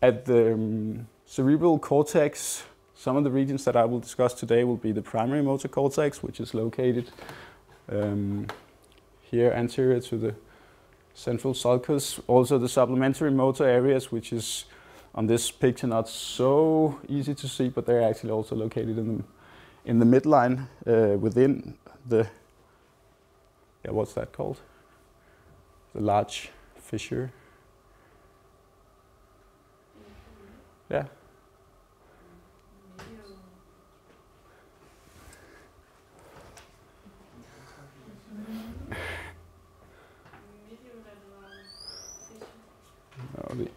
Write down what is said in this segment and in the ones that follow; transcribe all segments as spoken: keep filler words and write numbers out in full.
at the um, cerebral cortex, some of the regions that I will discuss today will be the primary motor cortex, which is located um, here anterior to the central sulcus. Also the supplementary motor areas, which is on this picture not so easy to see, but they're actually also located in the, in the midline uh, within the, yeah, what's that called? The large fissure. Yeah. No, the,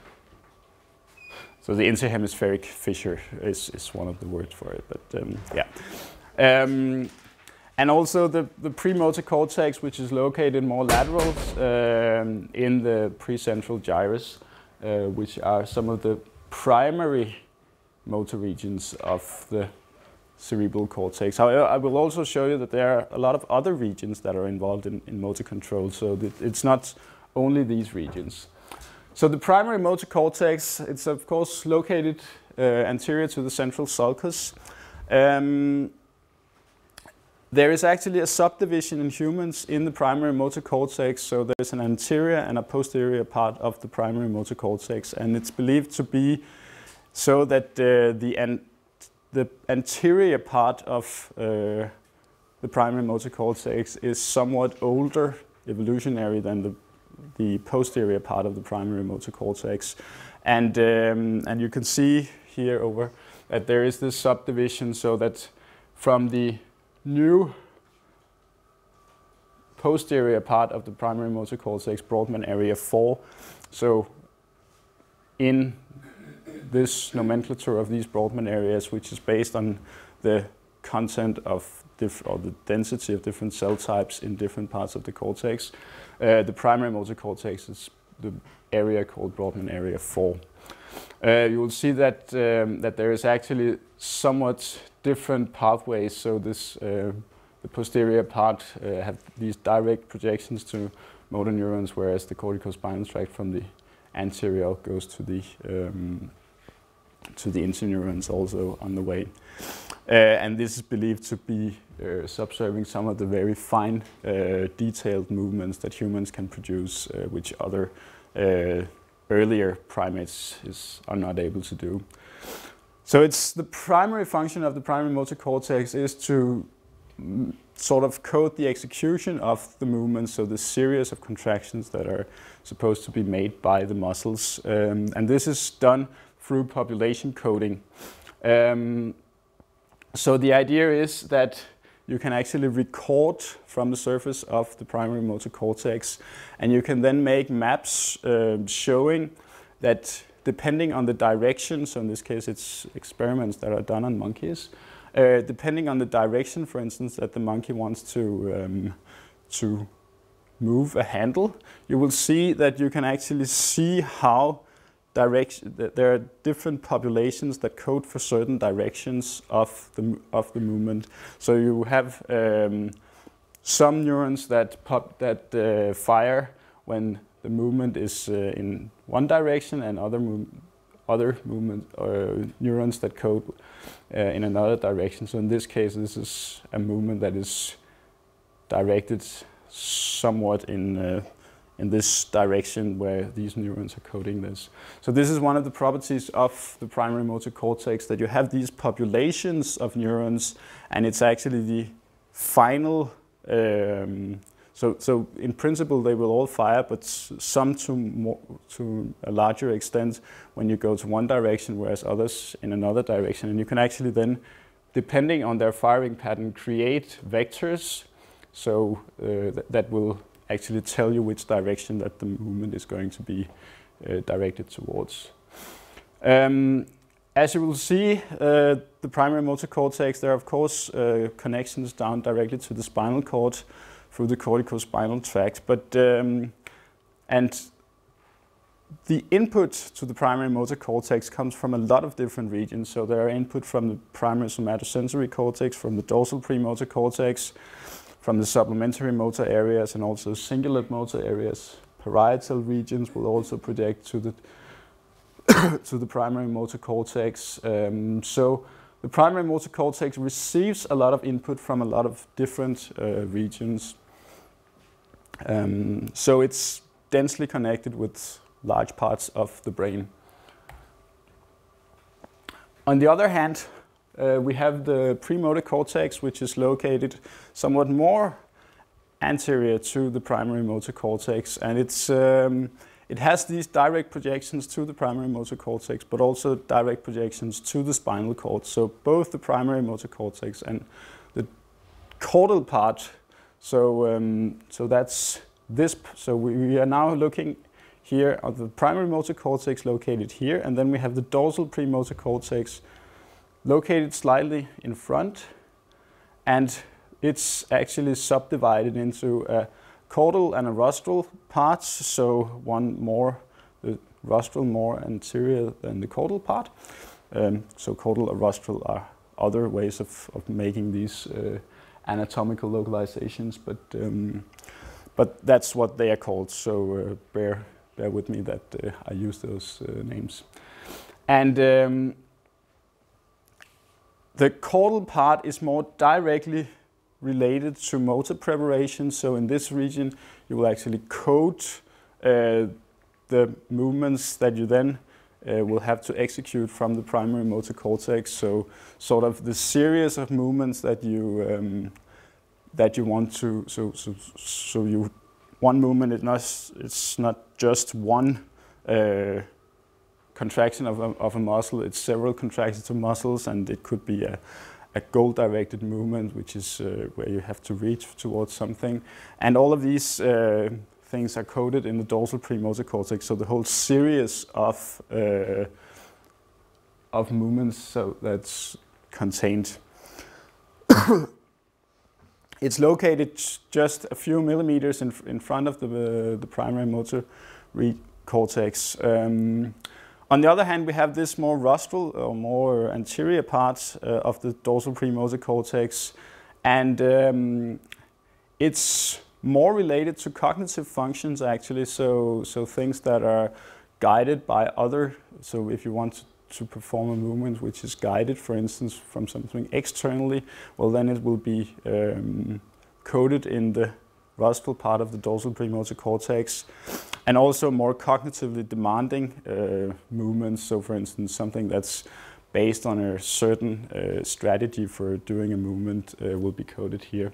so the interhemispheric fissure is, is one of the words for it, but um, yeah. Um, and also the, the premotor cortex, which is located more lateral um, in the precentral gyrus, uh, which are some of the primary motor regions of the cerebral cortex. However, I will also show you that there are a lot of other regions that are involved in, in motor control, so that it's not only these regions. So the primary motor cortex, it's of course located uh, anterior to the central sulcus. Um, there is actually a subdivision in humans in the primary motor cortex, so there's an anterior and a posterior part of the primary motor cortex, and it's believed to be so that uh, the, an the anterior part of uh, the primary motor cortex is somewhat older evolutionary than the, the posterior part of the primary motor cortex. And, um, and you can see here over that there is this subdivision, so that from the new posterior part of the primary motor cortex, Brodmann area four, so in this nomenclature of these Brodmann areas, which is based on the content of diff or the density of different cell types in different parts of the cortex, uh, the primary motor cortex is the area called Brodmann area four. Uh, you will see that um, that there is actually somewhat different pathways. So this uh, the posterior part uh, have these direct projections to motor neurons, whereas the corticospinal tract from the anterior goes to the um, to the interneurons also on the way. Uh, and this is believed to be uh, subserving some of the very fine uh, detailed movements that humans can produce, uh, which other uh, earlier primates is, are not able to do. So it's the primary function of the primary motor cortex is to mm, sort of code the execution of the movements, so the series of contractions that are supposed to be made by the muscles. Um, and this is done through population coding. Um, so the idea is that you can actually record from the surface of the primary motor cortex, and you can then make maps uh, showing that depending on the direction, so in this case it's experiments that are done on monkeys, uh, depending on the direction, for instance, that the monkey wants to, um, to move a handle, you will see that you can actually see how direction, there are different populations that code for certain directions of the, of the movement. So you have um, some neurons that, pop, that uh, fire when the movement is uh, in one direction, and other, mov other movement uh, neurons that code uh, in another direction. So in this case, this is a movement that is directed somewhat in uh, in this direction where these neurons are coding this. So this is one of the properties of the primary motor cortex, that you have these populations of neurons, and it's actually the final, um, so, so in principle they will all fire, but some to, more, to a larger extent when you go to one direction, whereas others in another direction. And you can actually then, depending on their firing pattern, create vectors, so uh, th that will actually tell you which direction that the movement is going to be uh, directed towards. Um, as you will see, uh, the primary motor cortex, there are of course uh, connections down directly to the spinal cord through the corticospinal tract, but um, and the input to the primary motor cortex comes from a lot of different regions. So there are input from the primary somatosensory cortex, from the dorsal premotor cortex, from the supplementary motor areas, and also cingulate motor areas. Parietal regions will also project to the to the primary motor cortex. Um, so the primary motor cortex receives a lot of input from a lot of different uh, regions. Um, so it's densely connected with large parts of the brain. On the other hand, uh, we have the premotor cortex, which is located somewhat more anterior to the primary motor cortex, and it's um, it has these direct projections to the primary motor cortex, but also direct projections to the spinal cord. So both the primary motor cortex and the caudal part. So um, so that's this. So we, we are now looking here at the primary motor cortex located here, and then we have the dorsal premotor cortex located slightly in front, and it's actually subdivided into a caudal and a rostral parts, so one more, the rostral more anterior than the caudal part. Um, so caudal or rostral are other ways of, of making these uh, anatomical localizations, but um, but that's what they are called, so uh, bear, bear with me that uh, I use those uh, names. And um, the caudal part is more directly related to motor preparation. So in this region, you will actually code uh, the movements that you then uh, will have to execute from the primary motor cortex. So sort of the series of movements that you um, that you want to. So so so you one movement is not it's not just one uh, contraction of a, of a muscle. It's several contractions of muscles, and it could be a a goal-directed movement, which is uh, where you have to reach towards something. And all of these uh, things are coded in the dorsal premotor cortex, so the whole series of, uh, of movements so that's contained. It's located just a few millimeters in, in front of the, uh, the primary motor cortex. Um, On the other hand, we have this more rostral or more anterior part uh, of the dorsal premotor cortex, and um, it's more related to cognitive functions actually. So, so things that are guided by other. So, if you want to, to perform a movement which is guided, for instance, from something externally, well, then it will be um, coded in the rostral part of the dorsal premotor cortex. And also more cognitively demanding uh, movements. So for instance, something that's based on a certain uh, strategy for doing a movement uh, will be coded here.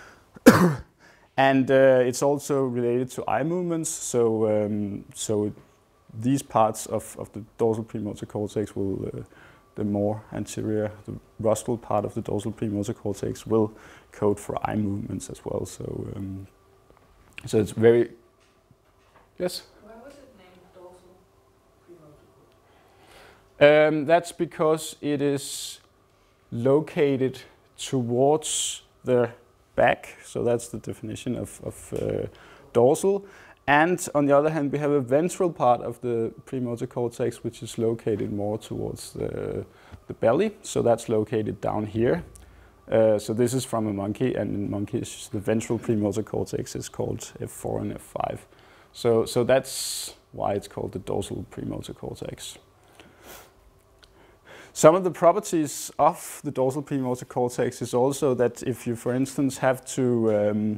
And uh, it's also related to eye movements. So, um, so these parts of, of the dorsal premotor cortex will, uh, the more anterior, the rostral part of the dorsal premotor cortex will code for eye movements as well. So, um, so it's very. Yes? Why was it named dorsal premotor? Um, that's because it is located towards the back, so that's the definition of, of uh, dorsal. And on the other hand, we have a ventral part of the premotor cortex, which is located more towards the, the belly, so that's located down here. Uh, so this is from a monkey, and in monkeys, the ventral premotor cortex is called F four and F five. So, so that's why it's called the dorsal premotor cortex. Some of the properties of the dorsal premotor cortex is also that if you, for instance, have to um,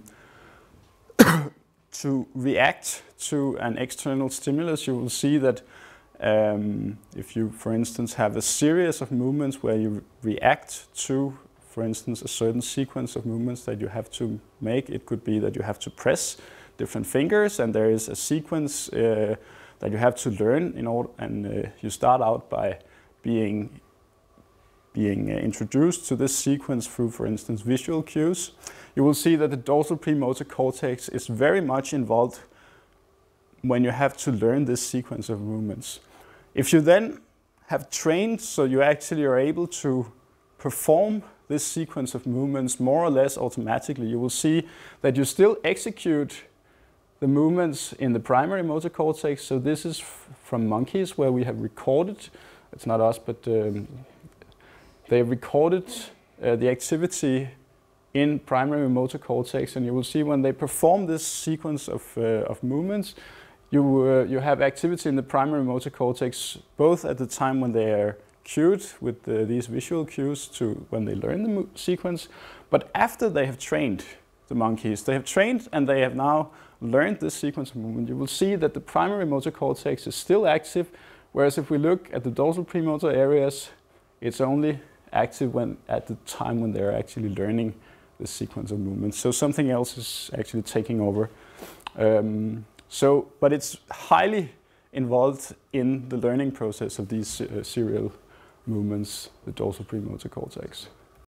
to react to an external stimulus, you will see that um, if you, for instance, have a series of movements where you react to, for instance, a certain sequence of movements that you have to make, it could be that you have to press different fingers, and there is a sequence uh, that you have to learn in order, and uh, you start out by being being uh, introduced to this sequence through, for instance, visual cues. You will see that the dorsal premotor cortex is very much involved when you have to learn this sequence of movements. If you then have trained so you actually are able to perform this sequence of movements more or less automatically, you will see that you still execute the movements in the primary motor cortex. So this is f from monkeys where we have recorded, it's not us, but um, they recorded uh, the activity in primary motor cortex, and you will see when they perform this sequence of, uh, of movements, you, uh, you have activity in the primary motor cortex both at the time when they are cued with the, these visual cues to when they learn the sequence, but after they have trained the monkeys, they have trained and they have now learned this sequence of movement, you will see that the primary motor cortex is still active, whereas if we look at the dorsal premotor areas, it's only active when at the time when they're actually learning the sequence of movements. So something else is actually taking over. Um, so, but it's highly involved in the learning process of these uh, serial movements, the dorsal premotor cortex.